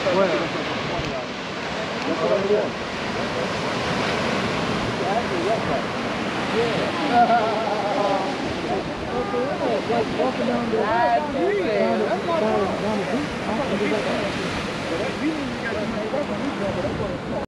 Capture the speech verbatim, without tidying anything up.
Where? That's what I'm doing. Like walking down the down the down the beach.